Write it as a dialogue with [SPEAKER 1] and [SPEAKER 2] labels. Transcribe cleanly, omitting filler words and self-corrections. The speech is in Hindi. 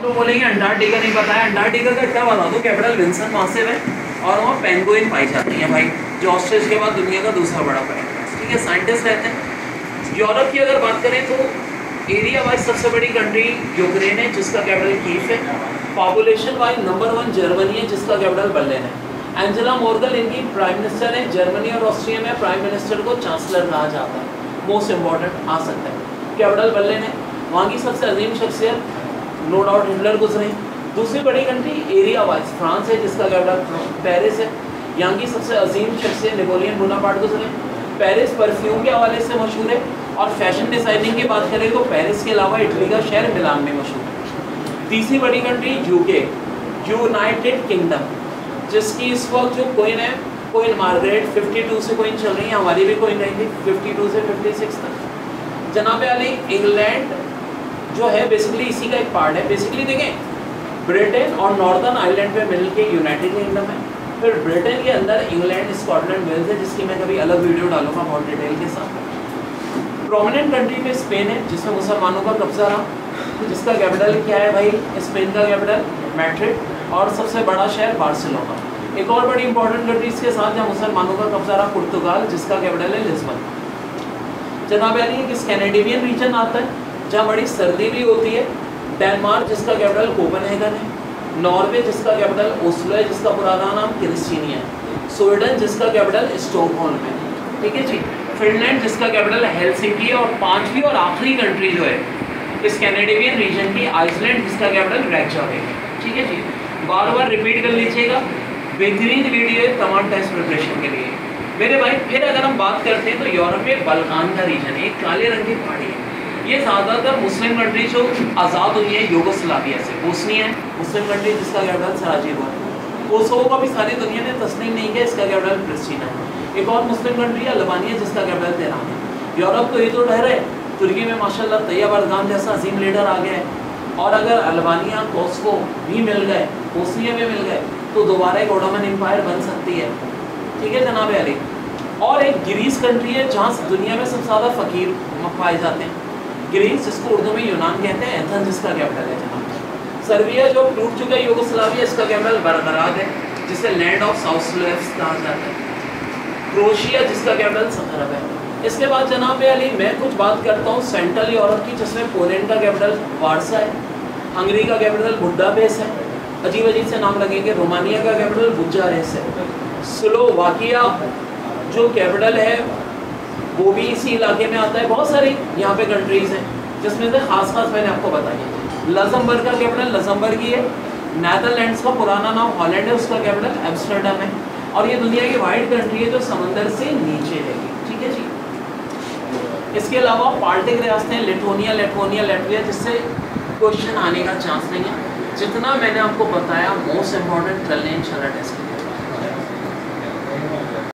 [SPEAKER 1] तो बोलेंगे अंटार्कटिका नहीं पता है। अंटार्कटिका का इतना बता दो, कैपिटल विल्सन मासिव है और वहाँ पेंगुइन पाई जाती है भाई, जो ऑस्ट्रेलिया के बाद दुनिया का दूसरा बड़ा पेंगुइन है। ठीक है, साइंटिस्ट रहते हैं। यूरोप की अगर बात करें तो एरिया वाइज सबसे बड़ी कंट्री यूक्रेन है, जिसका कैपिटल कीव है। पॉपुलेशन वाइज नंबर 1 जर्मनी है, जिसका कैपिटल बर्लिन है। एंजेला मर्केल इनकी प्राइम मिनिस्टर है। जर्मनी और ऑस्ट्रिया में प्राइम मिनिस्टर को चांसलर कहा जाता है, मोस्ट इम्पॉर्टेंट आ सकता है। कैपिटल बर्लिन है। वहाँ की सबसे अजीम शख्सियत नो डाउट हिटलर गुजरे। दूसरी बड़ी कंट्री एरिया वाइज फ्रांस है, जिसका कैपिटल पेरिस है। यहाँ की सबसे अजीम शख्सियत नेपोलियन बोनापार्ट गुजरे। पेरिस परफ्यूम के हवाले से मशहूर है और फैशन डिज़ाइनिंग की बात करें तो पेरिस के अलावा इटली का शहर मिलान में मशहूर है। तीसरी बड़ी कंट्री यूके, यूनाइटेड किंगडम, जिसकी इस वक्त जो कोइन है, कोइन मार्गरेट 52 से कोइन चल रही है। हमारी भी कोइन रही थी 52 से 56 तक। जनाब अली इंग्लैंड जो है बेसिकली इसी का एक पार्ट है। बेसिकली देखें, ब्रिटेन और नॉर्दर्न आयरलैंड पे मिलकर यूनाइटेड किंगडम है। फिर ब्रिटेन के अंदर इंग्लैंड, स्कॉटलैंड, वेल्स है, जिसकी मैं कभी अलग वीडियो डालूंगा बहुत डिटेल के साथ। प्रोमिनेंट कंट्री में स्पेन है, जिसमें मुसलमानों का कब्जा रहा, जिसका कैपिटल क्या है भाई, स्पेन का कैपिटल मैड्रिड और सबसे बड़ा शहर बार्सिलोना। एक और बड़ी इंपॉर्टेंट कंट्रीज के साथ जहाँ मुसलमानों का कब्जा रहा, पुर्तगाल, जिसका कैपिटल है लिस्बन। जनाब अली एक स्कैंडिनेवियन रीजन आता है जहाँ बड़ी सर्दी भी होती है। डेनमार्क, जिसका कैपिटल कोपेनहेगन है। नॉर्वे, जिसका कैपिटल ओस्लो है, जिसका पुराना नाम क्रिस्टीनिया है। स्वीडन, जिसका कैपिटल स्टॉकहोल्म है। ठीक है जी। फिनलैंड, जिसका कैपिटल हेलसिंकी है। और पांचवी और आखिरी कंट्री जो है स्कैंडिनेवियन रीजन की, आइसलैंड, जिसका कैपिटल रेकजाविक है। ठीक है जी। बार बार रिपीट कर लीजिएगा, बेहतरीन वीडियो है तमाम टेस्ट प्रिपरेशन के लिए मेरे भाई। फिर अगर हम बात करते हैं तो यूरोप में बल्कान का रीजन है, एक काले रंग की पहाड़ी है। ये ज़्यादातर मुस्लिम कंट्री जो आज़ाद हुई है यूगोस्लाविया से, बोस्निया है मुस्लिम कंट्री, जिसका कैपिटल सराजेवो है। कोसोवो को भी सारी दुनिया ने तस्लीम नहीं किया, इसका कैपिटल प्रिस्टीना है। एक और मुस्लिम कंट्री है अल्बानिया, जिसका कैपिटल तेहरान है। यूरोप तो ये तो ठहरे, तुर्की में माशाल्लाह तैयब अर्दगान जैसा अजीम लीडर आ गया है। और अगर अल्बानिया, कोसोवो भी मिल गए, बोस्निया में मिल गए, तो दोबारा एक ओटोमन एम्पायर बन सकती है। ठीक है जनाब अली। और एक ग्रीस कंट्री है जहाँ दुनिया में सबसे ज़्यादा फ़कीर पाए जाते हैं, ग्रीस, जिसको उर्दू में यूनान कहते हैं। एथेंस, जिसका कैपिटल है जनाब। सर्बिया जो टूट चुका है यूगोस्लाविया, इसका कैपिटल बेलग्राद है, जिसे लैंड ऑफ साउथ स्लेव्स कहा जाता है। क्रोएशिया, जिसका कैपिटल ज़ाग्रेब है। इसके बाद जनाब अली मैं कुछ बात करता हूँ सेंट्रल यूरोप की, जिसमें पोलैंड का कैपिटल वार्सा है। हंगरी का कैपिटल बुडापेस्ट है, अजीब अजीब से नाम लगेंगे। रोमानिया का कैपिटल बुचारेस्ट है। स्लोवाकिया जो कैपिटल है वो भी इसी इलाके में आता है। बहुत सारी यहाँ पे कंट्रीज़ हैं, जिसमें से खास मैंने आपको बताई। लक्ज़मबर्ग का कैपिटल लक्ज़मबर्ग ही है। नेदरलैंड्स का पुराना नाम हॉलैंड है, उसका कैपिटल एम्स्टर्डम है। और ये दुनिया की वाइड कंट्री है जो समंदर से नीचे है। ठीक है जी। इसके अलावा बाल्टिक रियासतें लिथुआनिया, लैटविया, जिससे क्वेश्चन आने का चांस नहीं है। जितना मैंने आपको बताया मोस्ट इम्पॉर्टेंट कर लें इंशाल्लाह टेस्ट।